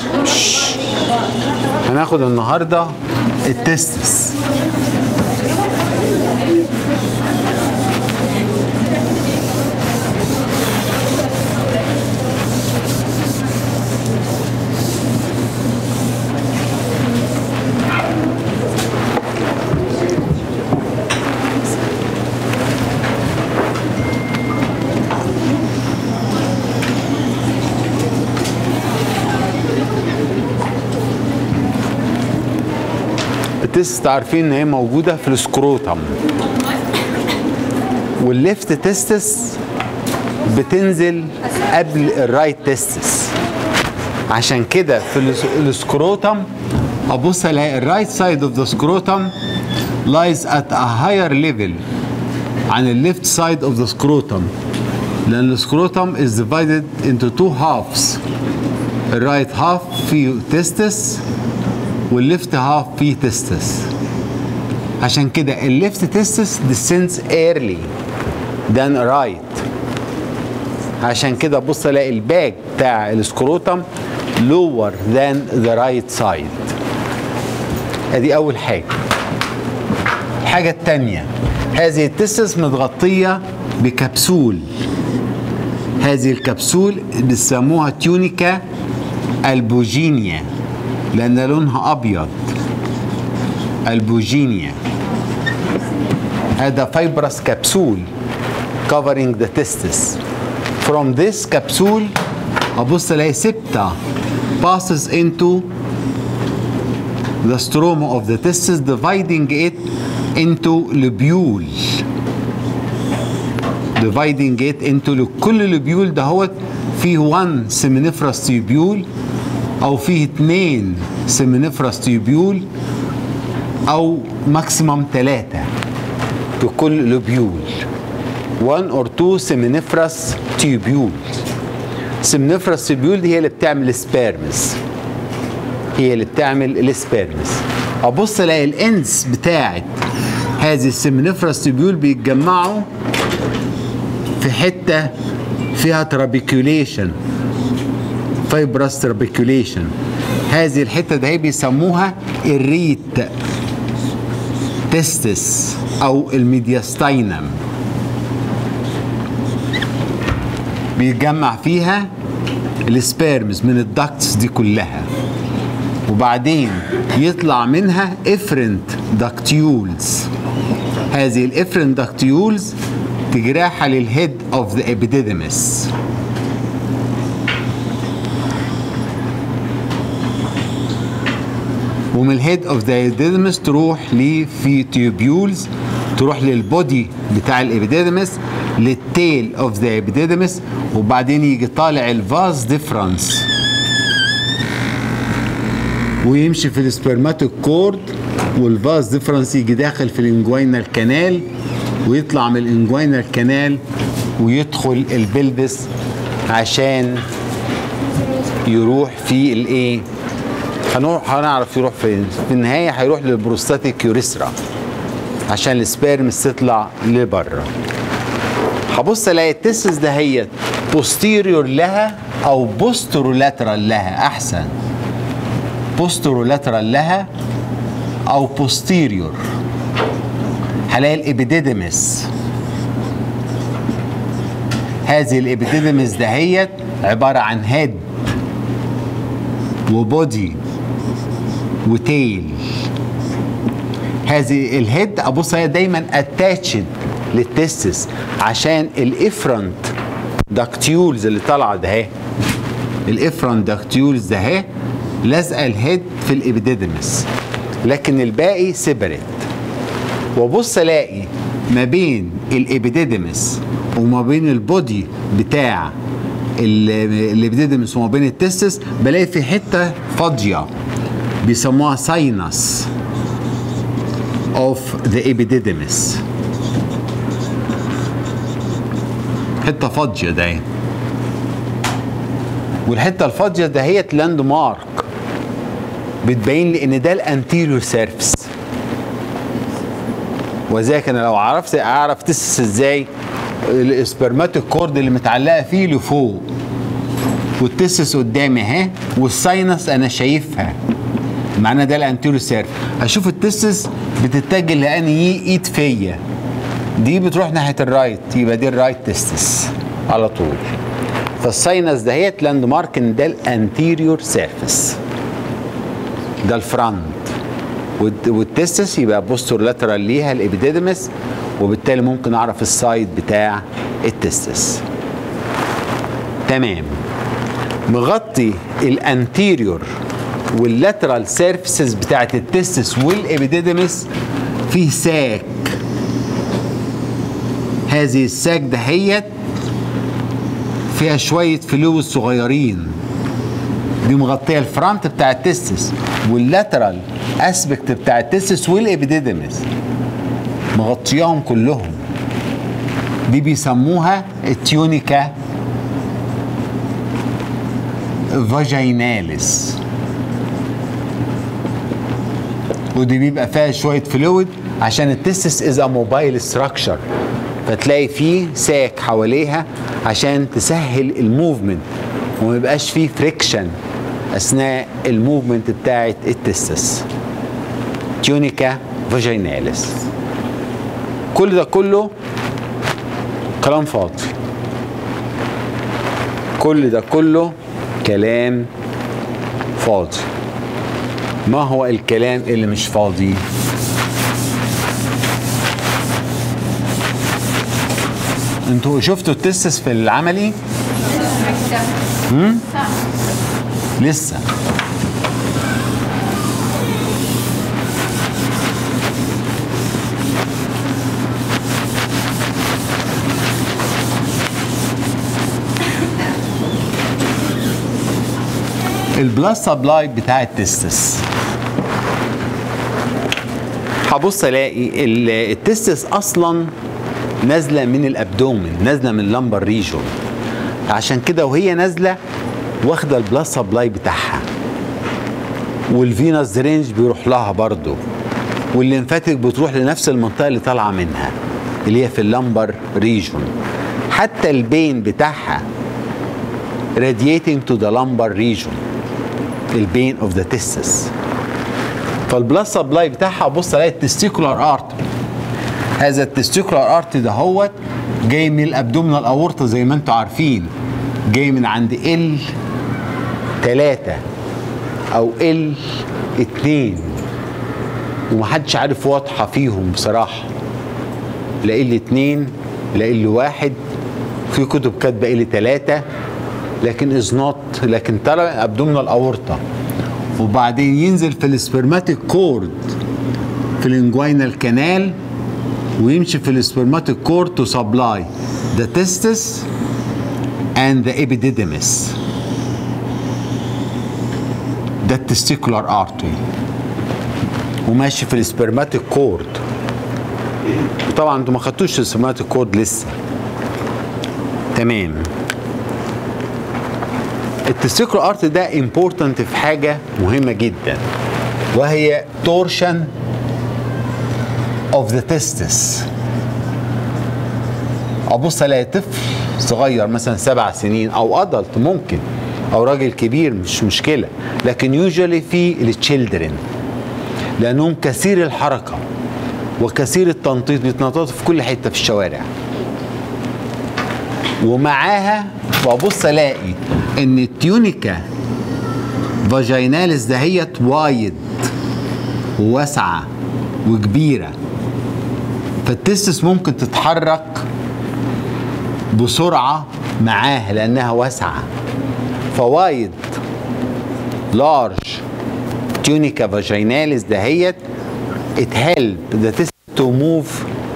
هناخد النهارده التستس. التستس عارفين ان هي موجوده في السكروتم، والليفت تستس بتنزل قبل الرايت تستس. عشان كده في السكروتم ابص الاقي الرايت سايد اوف ذا سكروتم lies at a higher level عن الليفت سايد اوف ذا سكروتم، لان السكروتم is divided into two halves. الرايت هاف فيه تستس والليفت هاف فيه تستس. عشان كده الليفت تستس descends early than right. عشان كده بص الاقي الباك بتاع السكروتم lower than the right side. ادي اول حاجه. الحاجه الثانيه، هذه التستس متغطيه بكبسول. هذه الكبسول بيسموها تيونيكا البوجينيا لأن لونها أبيض. البوجينيا هذا fibrous capsule covering the testis. From this capsule أبص ألاقي septa passes into the stroma of the testis dividing it into lobule. dividing it into كل lobule دهوت فيه 1 seminiferous tubule أو فيه 2 seminiferous tubule أو ماكسيمم 3 في كل لوبيول. 1 or 2 seminiferous tubules. seminiferous tubule دي هي اللي بتعمل السبيرمز. هي اللي بتعمل السبيرمز. أبص ألاقي الإنس بتاعت هذه السيمينيفرس تيبيول بيتجمعوا في حتة فيها ترابيكيوليشن، فايبرس ترابيكيوليشن. هذه الحتة دي بيسموها الريت تستس أو الميدياستاينم. بيتجمع فيها السبيرمز من الدكتس دي كلها، وبعدين يطلع منها افرنت داكتيولز. هذه الافرنت داكتيولز تجرحها للهيد اوف ذا ابيديديمس. ومن الهيد اوف ذا ابيديديمس تروح في تيوبيولز، تروح للبودي بتاع الابيديديمس، للتيل اوف ذا ابيديديمس، وبعدين يجي طالع الفاز ديفرنس ويمشي في السبرماتيك كورد، والفاز ديفرنس يجي داخل في الانجوينال كانال، ويطلع من الانجوينال كانال ويدخل البلبس عشان يروح في الايه، هنعرف يروح فين. في النهايه هيروح للبروستاتيك يوريثرا عشان السبيرمز تطلع لبره. هبص الاقي التستس دهيت بوستيريور لها او بوسترولاترال لها، احسن بوسترولاترال لها او بوستيريور. هلاقي الابيديديمس. هذه الابيديديمس دهيت عباره عن هيد وبودي وتيل. هذه الهيد ابص هي دايما اتاتشد للتستس عشان الافرنت داكتيولز اللي طالعه ده اهي، الافرنت داكتيولز ده اهي لازقه الهيد في الابيديديمس، لكن الباقي سيبريت. وابص الاقي ما بين الابيديديمس وما بين البودي بتاع الابيديديمس وما بين التستس بلاقي في حته فاضيه بيسموها ساينس اوف ذا ابيديديمس. حته فاضيه ده، والحته الفاضيه دهيت لاند مارك بتبين لي ان ده الانتيريور سيرفيس. وذلك انا لو عرفت اعرف تستس ازاي، الاسبرماتيك كورد اللي متعلقه فيه لفوق والتستس قدامي اهي، والساينس انا شايفها، معنى ده الانتيريور سيرف. اشوف التستس بتتجه لانهي ايد فيا، دي بتروح ناحيه الرايت، يبقى دي الرايت تستس على طول. فالساينس دهيت لاند مارك ان ده الانتيريور سيرفيس، ده الفرونت، والتستس يبقى بوستور لاترال ليها الابيديدمس، وبالتالي ممكن اعرف السايد بتاع التستس. تمام. مغطي الانتيريور واللاترال سيرفيسز بتاعت التستس والابيديدمس فيه ساك. هذه الساك دهيت فيها شويه فلويد صغيرين، دي مغطيه الفرونت بتاع التستس واللاترال اسبكت بتاع التستس والابيديدمس، مغطياهم كلهم. دي بيسموها التيونيكا فاجيناليس، ودي بيبقى فيها شويه فلويد عشان التستس از ا موبايل ستراكشر، فتلاقي فيه ساك حواليها عشان تسهل الموفمنت وما يبقاش فيه فريكشن اثناء الموفمنت بتاعت التستس. تيونيكا فاجيناليس. كل ده كله كلام فاضي، كل ده كله كلام فاضي. ما هو الكلام اللي مش فاضي؟ انتوا شفتوا التستس في العملي؟ لسه. البلاد سبلاي بتاع التستس، هبص الاقي التستس اصلا نازله من الابدومن، نازله من اللمبر ريجون، عشان كده وهي نازله واخده البلاد سبلاي بتاعها، والفينوس درينج بيروح لها برضو، والليمفاتيك بتروح لنفس المنطقه اللي طالعه منها اللي هي في اللمبر ريجون. حتى البين بتاعها radiating to the lumbar region، البين اوف ذا تستس. فالبلاد سبلاي بتاعها بص الاقي التستيكولار ارتري، هذا التستيكولار ارتري ده هو جاي من الابدومينال اورطه زي ما انتم عارفين، جاي من عند L3 او L2، ومحدش عارف واضحه فيهم بصراحه، لا L2 لا L1، في كتب كاتبه L3 لكن از نوت، لكن طلع ابدومينال اورطه، وبعدين ينزل في السبرماتيك كورد في الانجوينال كانال، ويمشي في السبرماتيك كورد تو سبلاي ذا تستس اند ذا ابيديدمس. ده التستيكولار ارتري وماشي في السبرماتيك كورد. طبعا انتوا ما خدتوش السبرماتيك كورد لسه. تمام. التستيكولار ارتري ده امبورتنت في حاجه مهمه جدا، وهي تورشن اوف ذا تستس. ابص الاقي طفل صغير مثلا 7 سنين او ادلت ممكن، او راجل كبير مش مشكله، لكن يوجوالي في التشيلدرن لانهم كثير الحركه وكثير التنطيط، بيتنططوا في كل حته في الشوارع. ومعاها وابص الاقي ان التيونيكا فاجيناليس دهيت وايد وواسعه وكبيره، فالتستس ممكن تتحرك بسرعه معاها لانها واسعه. فوايد لارج تيونيكا فاجيناليس دهيت it help the test to move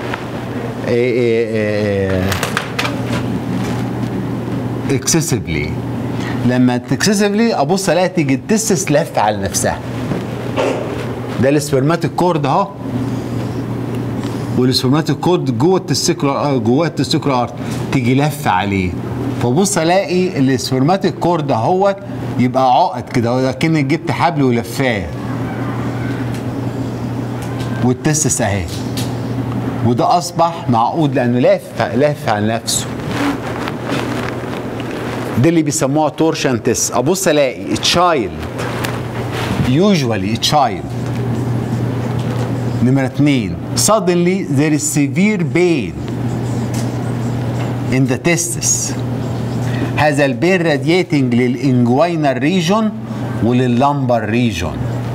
excessively. لما excessively ابص الاقي تيجي التستس لف على نفسها. ده السبرماتيك كورد اهو، والسبرماتيك كورد جوه التستيكولار ارت تيجي لف عليه، فبص الاقي السبرماتيك كورد اهوت يبقى عقد كده كأنك جبت حبل ولفاه، والتستس اهي، وده اصبح معقود لانه لف على نفسه. دي اللي بيسموها تورشن تيست. ابص الاقي تشايلد يوجوالي تشايلد. نمرة 2 suddenly there is severe pain in the testis. هذا البين radiating للانجوينال ريجون ولللمبر ريجون،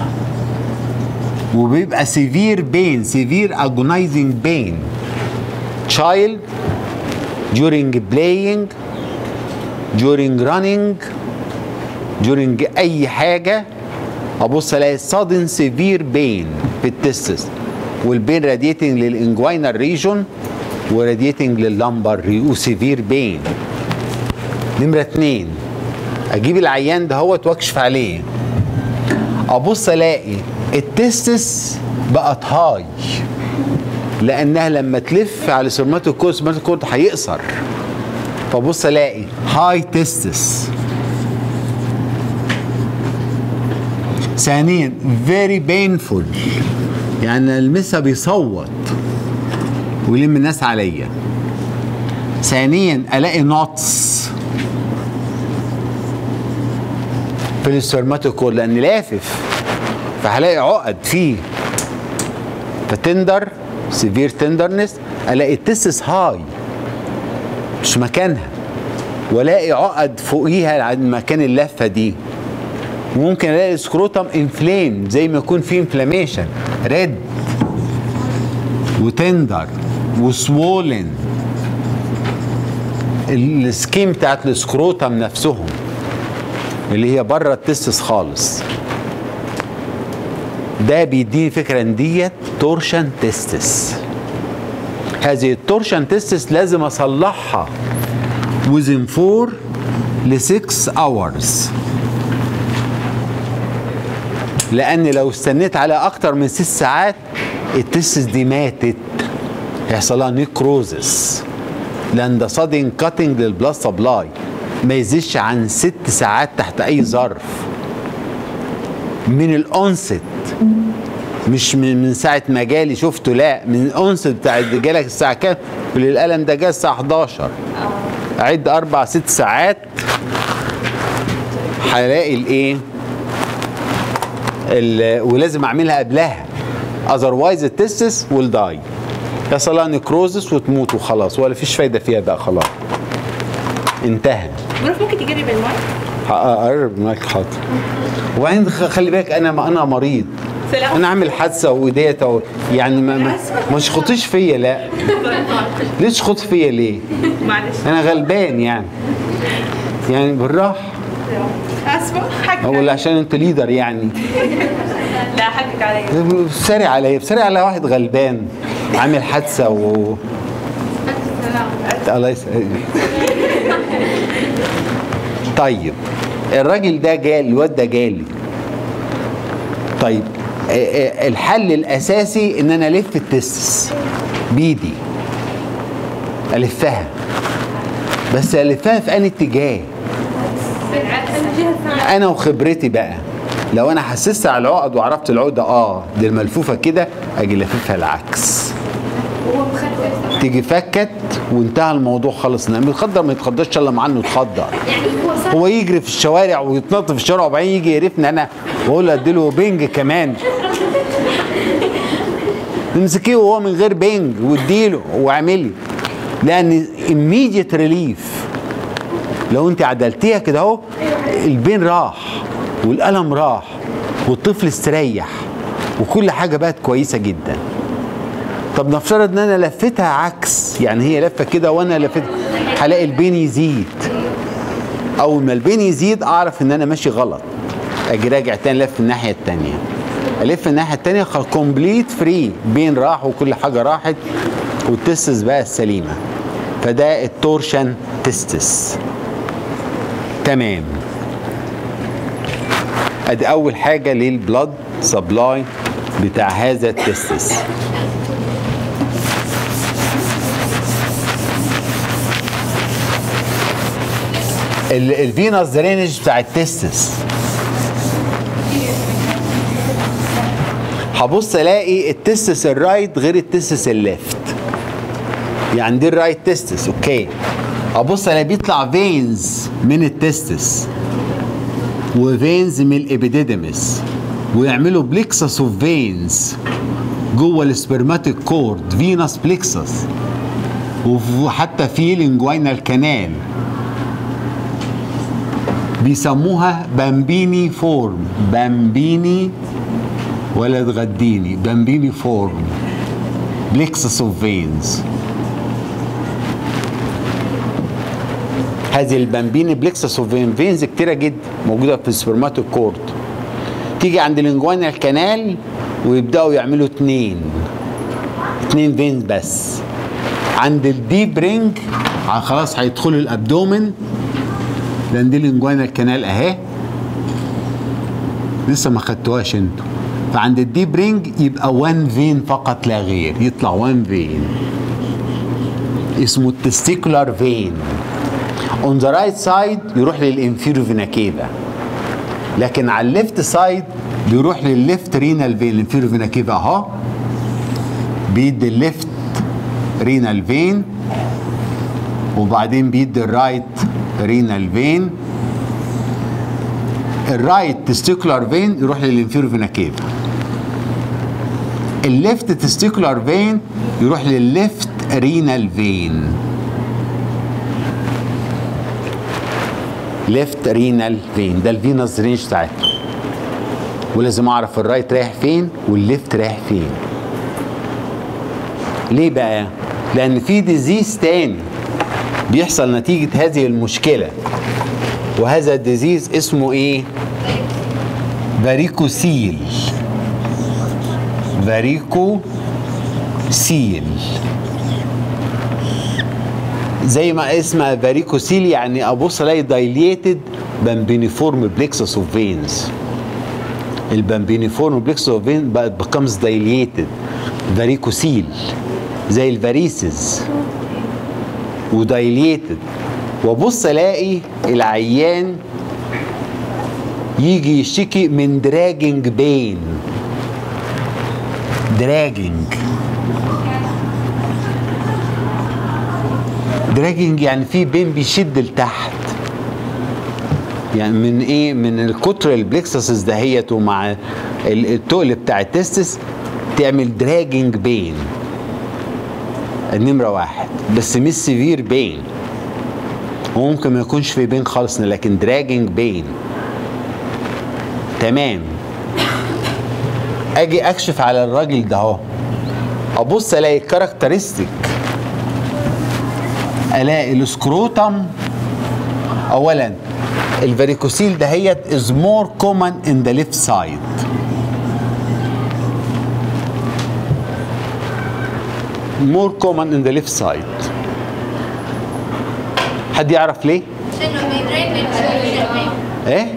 وبيبقى severe pain severe agonizing pain child during playing during running during اي حاجه. ابص الاقي sudden severe pain في التستس، والبين راديتنج للانجوينال ريجون وراديتنج لللمبر وسيفير بين. نمرة 2 اجيب العيان ده هو واكشف عليه، ابص الاقي التستس بقت هاي لانها لما تلف على السرماتوكورد هيقصر، فبص الاقي هاي تستس. ثانيا very painful، يعني المسها بيصوت ويلم الناس عليا. ثانيا الاقي نوتس في السرماتوكورد لان لافف، فهلاقي عقد فيه، فتندر سيفير تندرنس. الاقي التستس هاي مش مكانها، والاقي عقد فوقيها عند مكان اللفه دي. ممكن الاقي السكروتم انفلام زي ما يكون فيه انفلاميشن ريد وتندر وسوولن. السكيم بتاعت السكروتم نفسهم اللي هي بره التستس خالص، ده بيديني فكره ان ديت تورشن تستس. هذه التورشن تستس لازم اصلحها within 4 ل 6 hours، لان لو استنيت على اكتر من 6 ساعات التستس دي ماتت، هيحصل لها نيكروزس، لان ده صادن كاتنج للبلاد سبلاي ما يزيدش عن 6 ساعات تحت اي ظرف من الانست، مش من ساعه ما جالي شفته، لا من الانست بتاع جالك الساعه كام؟ الالم ده جه الساعه 11، اعد 4 6 ساعات هلاقي الايه ولازم اعملها قبلها، اذروايز التستس ويل داي، يحصل لها نيكروزس وتموت وخلاص، ولا فيش فايده فيها بقى، خلاص انتهى. بروف ممكن تجرب المايك؟ اقرب المايك حاضر. وبعدين خلي بالك انا مريض، انا عامل حادثه وديت يعني مش خطيش فيا، لا ليش خط فيا ليه؟ معلش انا غلبان يعني بالراحه. اسفه حقك ولا عشان انت ليدر يعني؟ لا حقك عليا. بسري على واحد غلبان عامل حادثه الله يسعدك. طيب الراجل ده جالي، الواد ده جالي. طيب الحل الاساسي ان انا الف التستس بايدي، الفها، بس الفها في انهي اتجاه؟ انا وخبرتي بقى، لو انا حسست على العقد وعرفت العقده دي الملفوفه كده، اجي لففها العكس، تيجي فكت وانتهى الموضوع خالص. لما يتخدر ما يتخدرش الا مع انه يتخدر، هو يجري في الشوارع ويتنطط في الشارع وبعدين يجي يقرفني انا واقول له اديله بينج كمان. امسكيه وهو من غير بينج واديله واعملي، لان immediate ريليف لو انت عدلتيها كده اهو البين راح والالم راح والطفل استريح وكل حاجه بقت كويسه جدا. طب نفترض ان انا لفتها عكس، يعني هي لفه كده وانا لفتها، هلاقي البين يزيد. اول ما البين يزيد اعرف ان انا ماشي غلط، اجي راجع تاني لف الناحيه التانيه، الف الناحيه التانيه كومبليت فري، بين راح وكل حاجه راحت والتستس بقى السليمه. فده التورشن تستس. تمام. ادي اول حاجه للبلاد سبلاي بتاع هذا التستس. الفينوس درينج بتاع التستس، هبص الاقي التستس الرايت غير التستس الليفت. يعني دي الرايت تستس اوكي، ابص الاقي بيطلع فينز من التستس وفينز من الابيديدمس ويعملوا بليكسس اوف فينز جوه السبرماتيك كورد، فينس بليكسس، وحتى في الانجوينال كانال بيسموها بامبيني فورم. بامبيني ولا تغديني، بامبيني فورم، بليكسس اوف فينز. هذه البامبيني بليكسس اوف فينز كتيره جدا موجوده في السبرماتيك كورد. تيجي عند الانجوينال كانال ويبداوا يعملوا اتنين فينز بس. عند الديب رينج خلاص هيدخلوا الابدومن، لان دي الانجوينال كانال اهي لسه ما خدتوهاش انتوا. فعند الديب رينج يبقى 1 فين فقط لا غير، يطلع 1 فين اسمه التستيكولار فين. اون ذا رايت سايد يروح للانفيرو فينا كيفا، لكن على الليفت سايد بيروح للليفت رينال فين. الانفيرو فينا كيفا اهو بيدي الليفت رينال فين، وبعدين بيدي الرايت رينال فين. الرايت تستيكولار فين يروح للانفيرو فينا كيفا، الليفت تستيكولار فين يروح للليفت رينال فين. ليفت رينال فين ده الفينس رينج بتاعتها، ولازم اعرف الرايت رايح فين والليفت رايح فين. ليه بقى؟ لان في ديزيز تاني بيحصل نتيجة هذه المشكلة، وهذا الديزيز اسمه ايه؟ فاريكوسيل. فاريكوسيل زي ما اسمها فاريكوسيل، يعني ابص الاقي دايليتد بامبينيفورم بليكسس اوف فينز. البامبينيفورم بليكسس اوف فين بقت بيكمز دايليتد فاريكوسيل زي الفاريسز ودايليتد. وابص الاقي العيان يجي يشتكي من دراجنج بين. دراجنج يعني في بين بيشد لتحت، يعني من ايه؟ من الكتر البلكسسز دهيت ومع التقل بتاع التستس تعمل دراجنج بين. النمرة واحد بس مش سيفير بين، وممكن ما يكونش في بين خالص لكن دراجنج بين. تمام. اجي اكشف على الراجل ده اهو، ابص الاقي كاركترستيك، الاقي السكروتم. اولا الفاريكوسيل دهيت is more common in the left side. more common in the left side. حد يعرف ليه؟ ايه؟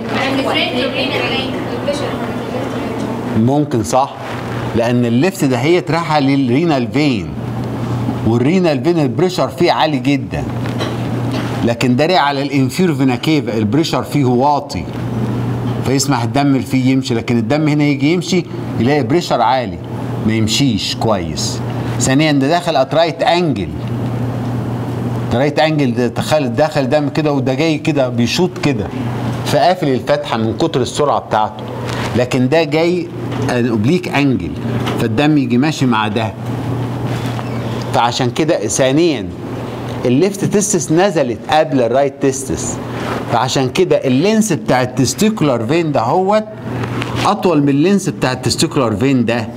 ممكن صح، لان الليفت دهيت رايحه للرينال فين، والرينال فين البريشر فيه عالي جدا، لكن ده رايح على الانفيرو فينا كيفا البريشر فيه واطي فيسمح الدم فيه يمشي، لكن الدم هنا يجي يمشي يلاقي بريشر عالي ما يمشيش كويس. ثانيا ده داخل اترايت انجل، رايت انجل ده تخيل داخل دم كده وده جاي كده بيشوط كده فقافل الفتحه من كتر السرعه بتاعته، لكن ده جاي اوبليك انجل فالدم يجي ماشي مع ده. فعشان كده ثانيا الليفت تستس نزلت قبل الرايت تستس، فعشان كده اللينس بتاع التستيكولار فين ده هو اطول من اللينس بتاع التستيكولار فين ده،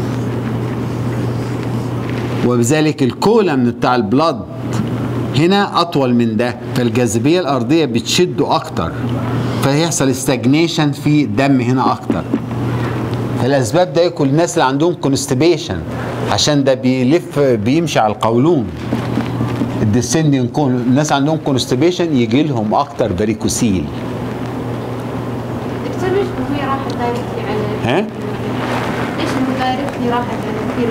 وبذلك الكولم بتاع البلد هنا اطول من ده، فالجاذبيه الارضيه بتشده اكتر فيحصل استجنيشن في الدم هنا اكتر. فالاسباب ده كل الناس اللي عندهم كونستيبيشن عشان ده بيلف بيمشي على القولون الديسندنج كون، الناس عندهم كونستيبيشن يجي لهم اكتر فاريكوسيل. دكتور ليش هي راحت دايركتلي على ليش دايركتلي راحت على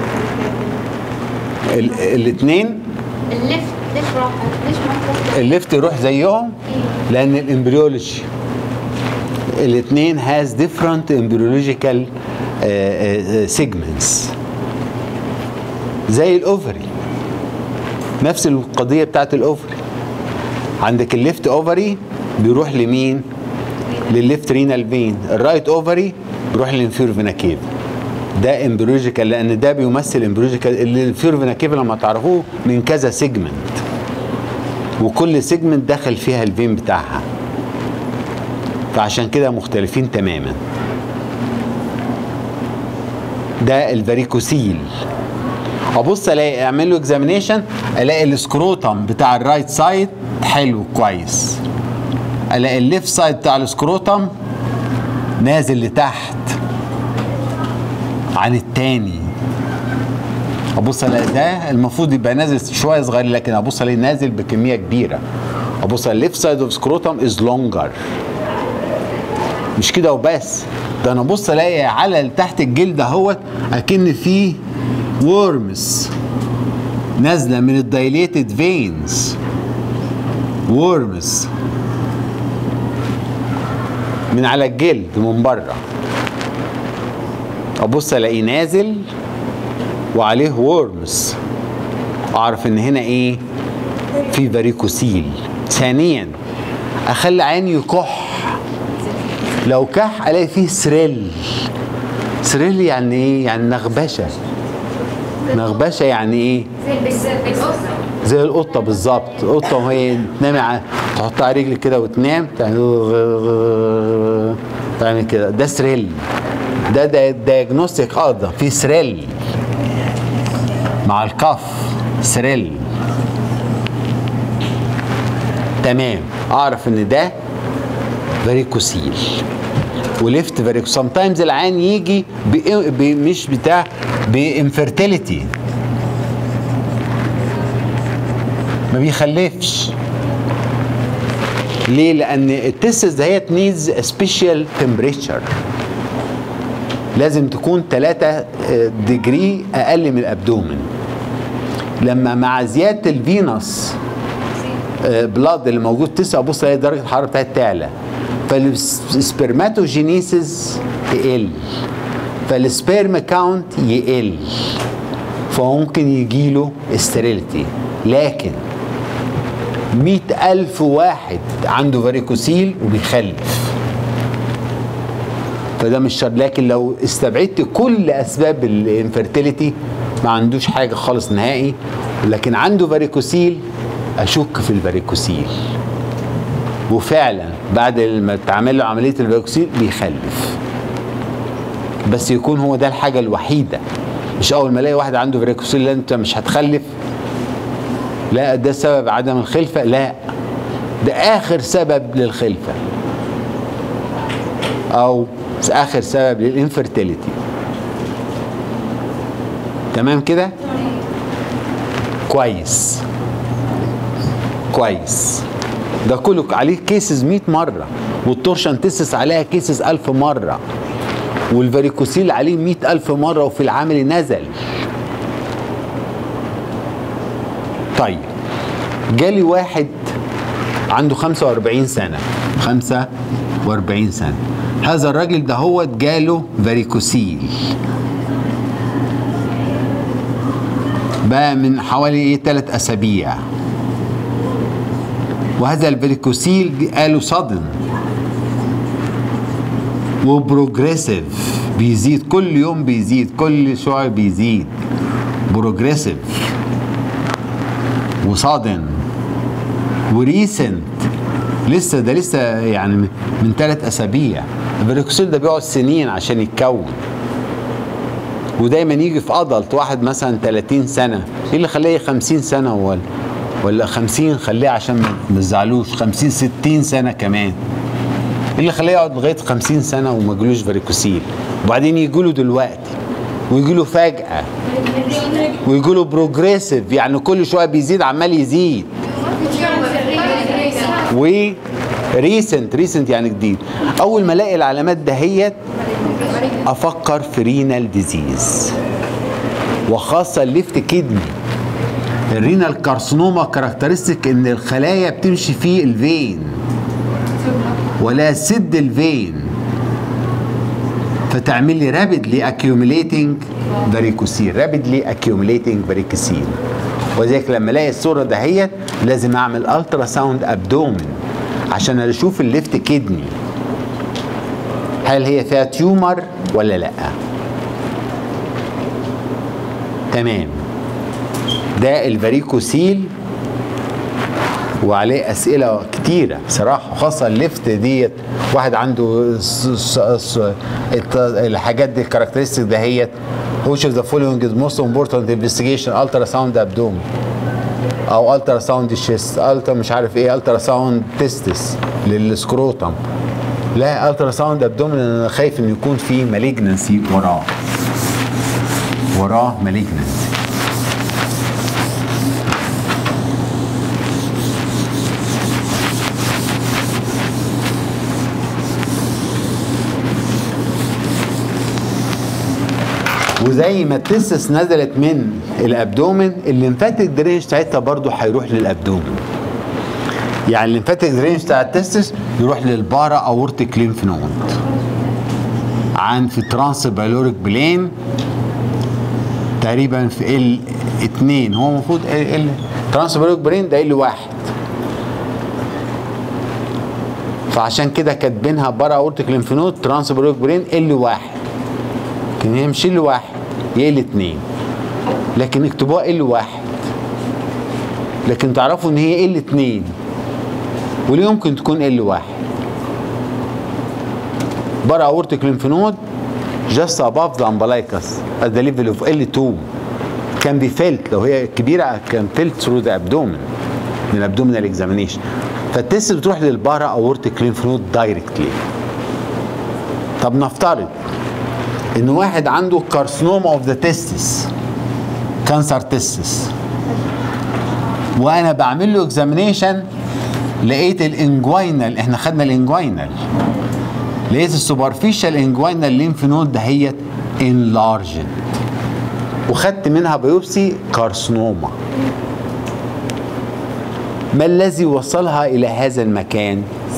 الاثنين؟ الليفت ليش راحت؟ ليش ما الليفت يروح زيهم؟ لان الامبريولوجي الاثنين has different embryological segments زي الاوفري، نفس القضيه بتاعت الاوفري. عندك الليفت اوفري بيروح لمين؟ للليفت رينال فين. الرايت اوفري بيروح للانفيريور فينا كيفا. ده امبريولوجيكال لان ده بيمثل امبريولوجيكال. الانفيريور فينا كيفا لما تعرفوه من كذا سيجمنت، وكل سيجمنت دخل فيها الفين بتاعها، فعشان كده مختلفين تماما. ده الفاريكوسيل. ابص الاقي اعمل له اكزامينيشن، الاقي السكروتم بتاع الرايت سايد حلو كويس، الاقي الليفت سايد بتاع السكروتم نازل لتحت عن التاني. ابص الاقي ده المفروض يبقى نازل شويه صغير، لكن ابص الاقي نازل بكميه كبيره. ابص على الليفت سايد اوف سكروتم از لونجر. مش كده وبس، ده انا ابص الاقي على تحت الجلد اهوت اكن فيه وورمز نازله من الدايليتد فينز، وورمز من على الجلد من بره. ابص الاقيه نازل وعليه وورمز، اعرف ان هنا ايه؟ في فاريكوسيل. ثانيا اخلي عيني يكح، لو كح الاقي فيه سريل. سريل يعني ايه؟ يعني نغبشه. نغبشه يعني ايه؟ زي القطه بالظبط. القطه وهي تنام تحط على رجل كده وتنام تعمل كده، ده سريل. ده دايجنوستيك. ده في سريل مع الكف، سريل. تمام، اعرف ان ده فاريكوسيل وليفت فاريكوسيل. سام تايمز العين يجي مش بتاع بانفيرتيليتي، ما بيخلفش. ليه؟ لان التستس دهيت نيدز سبيشال تمبريتشر، لازم تكون 3 ديجري اقل من الابدومن. لما مع زياده الفينوس بلاد اللي موجود 9، ابص الاقي درجه الحراره بتاعتها تعلى، فالسبرماتوجينيسيس تقل، فالسبيرم كاونت يقل، فممكن يجيله استريلتي. لكن 100,000 واحد عنده فاريكوسيل وبيخلف، فده مش شرط. لكن لو استبعدت كل اسباب الانفيرتيليتي ما عندوش حاجه خالص نهائي، لكن عنده فاريكوسيل، اشك في الفاريكوسيل. وفعلا بعد ما تعمل له عمليه الفاريكوسيل بيخلف، بس يكون هو ده الحاجه الوحيده. مش اول ما الاقي واحد عنده فاريكوسيل لا انت مش هتخلف، لا ده سبب عدم الخلفه، لا ده اخر سبب للخلفه او اخر سبب للانفيرتيليتي. تمام كده؟ كويس كويس. ده كله عليه كيسز 100 مره، والتورشن تيسس عليها كيسز 1000 مره، والفاريكوسيل عليه 100,000 مره، وفي العمل نزل. طيب جالي واحد عنده 45 سنه، 45 سنه. هذا الراجل ده هو جاله فاريكوسيل بقى من حوالي 3 أسابيع، وهذا الفاريكوسيل قالوا صدم وبروجريسيف، بيزيد كل يوم، بيزيد كل شويه، بيزيد بروجريسيف وصادم وريسنت. لسه يعني من 3 أسابيع. الفاريكوسيل ده بيقعد سنين عشان يتكون، ودايما يجي في ادلت واحد مثلا 30 سنه. ايه اللي خليه 50 سنه ولا 50 خليه عشان ما تزعلوش، 50 60 سنه كمان. ايه اللي خليه يقعد لغايه 50 سنه وما جالوش فاريكوسيل، وبعدين يجي له دلوقتي ويجي له فجاه ويجي له بروجريسيف، يعني كل شويه بيزيد، عمال يزيد. ريسنت يعني جديد. اول ما الاقي العلامات دهيت افكر في رينال ديزيز، وخاصه الليفت كيدني. الرينال كارسينوما كاركترستيك ان الخلايا بتمشي في الفين ولا سد الفين، فتعمل لي رابيدلي اكيوميليتنج فاريكوسيل. ولذلك لما الاقي الصوره دهيت لازم اعمل الترا ساوند ابدومن عشان اشوف الليفت كدني هل هي فيها تيومر ولا لا. تمام. ده الفاريكوسيل وعليه اسئله كتيره بصراحه، خاصه الليفت ديت واحد عنده الحاجات دي الكاركترستيك دهيت. which of the following is most important investigation ultrasound abdomen او ultrasound chest مش عارف ايه ultrasound testis للسكروتم. لا ultrasound abdomen انا خايف ان يكون فيه malignancy وراه malignancy. وزي ما التستس نزلت من الابدومن الليمفاتيك درينج بتاعتها برضو هيروح للابدومن. يعني الليمفاتيك درينج بتاع التستس يروح للبارا اورتيك ليمف نود في ترانس بايلوريك بلين تقريبا في L2. هو المفروض ترانس بايلوريك بلين ده L1، فعشان كده كاتبينها بارا اورتيك ليمف نود ترانس بايلوريك بلين L1. كان هي مش L1 هي L2 لكن اكتبوها L1 لكن تعرفوا ان هي L2 وليه يمكن تكون L1. بارا اورتيك ليمف نود just above the umbilicus at the level of L2 can be felt لو هي كبيره can felt through the abdomen من الابدومينال اكزامينيشن. فالتست بتروح للبارا اورتيك ليمف نود دايركتلي. طب نفترض ان واحد عنده كارسنوما اوف ذا تستس كانسر تستس وانا بعمل له اكزامينيشن لقيت الانجوينال، احنا خدنا الانجوينال، لقيت السوبرفيشال انجوينال ليمف نود دهيت انلارجد وخدت منها بايوبسي كارسنوما. ما الذي وصلها الى هذا المكان؟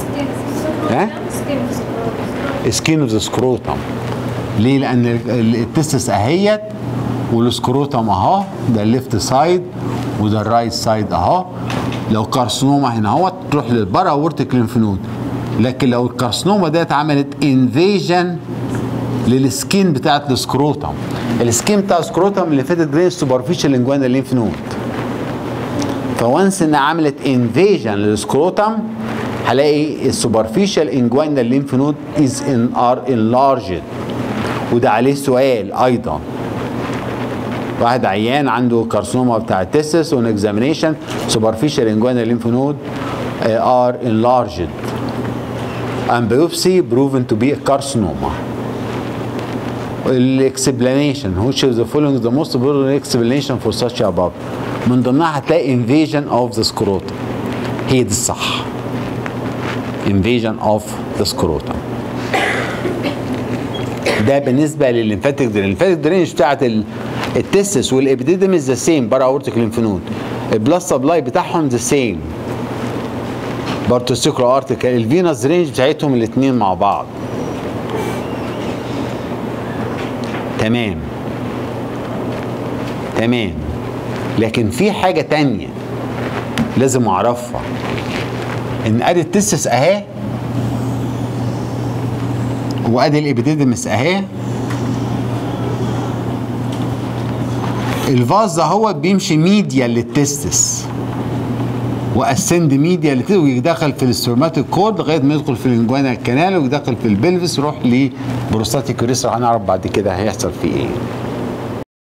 سكين اوف ذا سكروتم. ليه؟ لان التستس اهيت والسكروتم اهو، ده الليفت سايد وده الرايت سايد اهو. لو كارسنوما هنا اهوت تروح للبارا اورتيك ليمف نود، لكن لو الكارسنوما ديت عملت انفيجن للسكين بتاعت السكروتم، السكين بتاع السكروتم اللي فاتت درين سوبرفيشال انجوينال ليمف نود، فوانس ان عملت انفيجن للسكروتم هلاقي السوبرفيشال انجوينال ليمف نود از انلارجد. وده عليه سؤال ايضا، واحد عيان عنده كارسنوما بتاع التستس اون اكزامينيشن سوبرفيشال انجوينال ليمف نود ار انلارجد and biopsy proven to be a carcinoma. الاكسبلانيشن which of the following the most probable explanation for such above. من ضمنها هتلاقي invasion of the scrotum، هي دي الصح، invasion of the scrotum. ده بالنسبه للليمفاتيك درين. الليمفاتيك درينج بتاعت التستس والابيديديمس ذا سيم بارا اورتيك ليمف نود، البلاد سبلاي بتاعهم ذا سيم بارتوسيكولار ارتيكال، الفينوس درينج بتاعتهم الاثنين مع بعض. تمام تمام. لكن في حاجه تانية لازم اعرفها، ان ادي التستس اهي وادي الابيديديمس اهي، الفاز ده هو بيمشي ميديا للتستس واسند ميديا للتستس ويدخل في السبرماتيك كورد لغايه ما يدخل في الانجوانا كانال ويدخل في البلفس يروح لبروستاتيك يوريثرا. هنعرف بعد كده هيحصل فيه ايه.